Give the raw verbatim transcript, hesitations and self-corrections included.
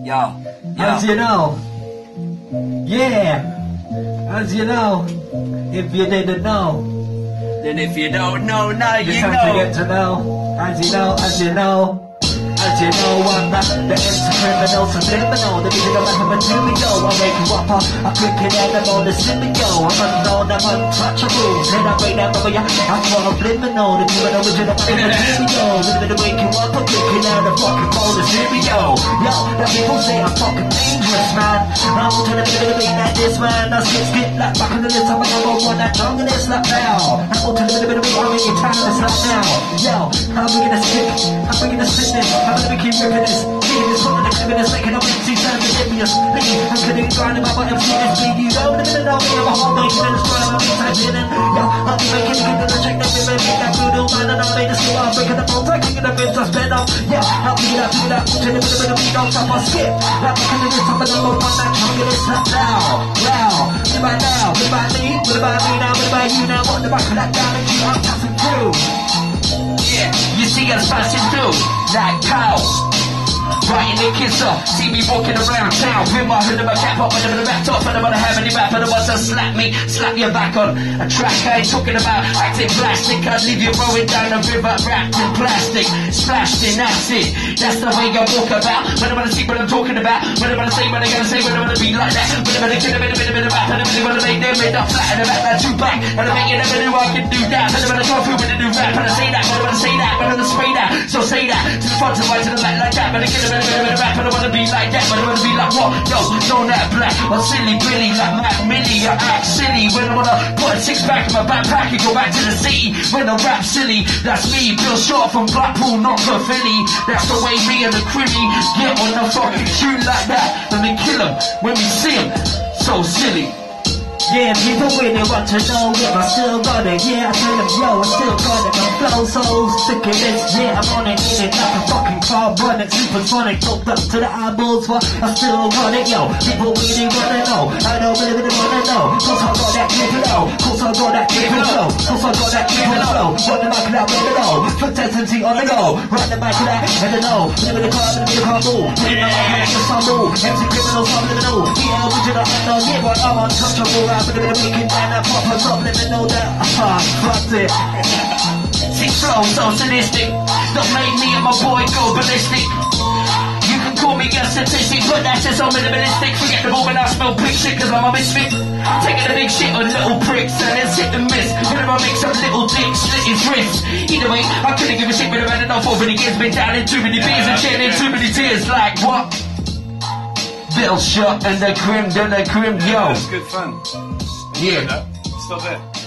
Yo, yo. As you know, yeah, as you know, if you didn't know, then if you don't know, now you it's time know. to get to know. As you know, as you know. As you know, I'm not the answer criminal, subliminal. The music of my material, I make you up, I pick it animal, the symbiote. I'm unknown, I'm untouchable. Then I break down over ya, I'm more subliminal. The human origin of my material. Living to wake you up, I'm picking out the fucking phone, the stereo. Yo, the people say I'm fucking dangerous, man. I'm trying to be the beat like this, man. I skip, skip, like back in the list, I'm gonna go on that jungle, it's like now. I'm trying to be the beat, I'm making time, it's like now. Yo, I'm bringing the stick, I'm bringing the stickness. I'm gonna keep ripping this, keeping this one of the criminals, making up empty time to give me a spleen. I'm kidding, grinding my bottom, see this bleed. You know, the minute I'll be a whole making and destroying my beats, I'm hitting. Yo, I'll be making it, gonna check that women, make that brutal man, and I'll make the skill, I'm breaking the bones, I'm kicking the ribs, I spin off. Yeah, I'll be that, do that, put in the middle of the beat, don't stop, I'll skip. Like, looking at this, I'm gonna go on that jungle, it's not now. Wow, what about now, what about me, what about me now, what about you now, what the back of that down and keep on passing through. Yeah, you see us passing through, like cow. Writing the kids off, see me walking around town with my hood and my cap up under the laptop, and I'm gonna have any rap, and the ones that slap me, slap your back on a track. I ain't talking about acting plastic, I'd leave you rolling down the river wrapped in plastic, splashed in acid. That's the way I walk about. When I'm gonna see what I'm talking about, when I'm gonna say what I'm gonna say, when I'm gonna be like that, when I'm gonna kill a bit, a bit, a bit of rap, and I'm really wanna make them end up flat in the back, like two back, and I'm making a bit of I can do that, and I'm gonna go through with a new rap, and I say that, when I'm gonna say that, when I'm gonna spray that, so say that to the front, to the right, to the back, like that, but I kill a bit, a bit, a bit of rap, and I wanna be like that, but I wanna be like what? Yo, don't act black, or silly Billy, like Mac Millie, I act silly when I wanna put a six pack in my backpack and go back to the city. When I rap silly, that's me, Bill Short from Blackpool, not for Philly. That's the way me and the Crimmy get on the fucking tune like that, and then kill them when we see them. So silly. Yeah, people really want to know if I still got it. Yeah, I tell them, yo, I still got it. My flow so sick of this. Yeah, I'm on it, in it like a fucking car running supersonic, hooked up to the eyeballs, but I still got it, yo. People really wanna know. I don't really, really wanna know. Cause I got that keep it low. Cause I got that keep it low. Cause I got that keep it low. Run the mic out, let it go. Put that M T on the go. Run the mic out, let it know. Live in the car, live in the car, move. Put my mic out, just some move. M C criminals, I'm living new. Yeah, original, unknown, yeah, but I'm untouchable. I'm gonna make it down, I pop us up, let me know that. Ah, fucked it. See, flow so sadistic, don't make me and my boy go ballistic. You can call me a statistic, but that's just so minimalistic. Forget the moment I smell big shit, cause I'm a misfit. Taking a big shit on little pricks, and then sit and miss. Whenever I make some little dick slit his wrist. Either way, I couldn't give a shit, but I've had enough over the years. Been down in too many beers and shedding too many tears. Like what? Bill Shot and the Grim, and the Grim, yo. That's good fun. Yeah. Stop there.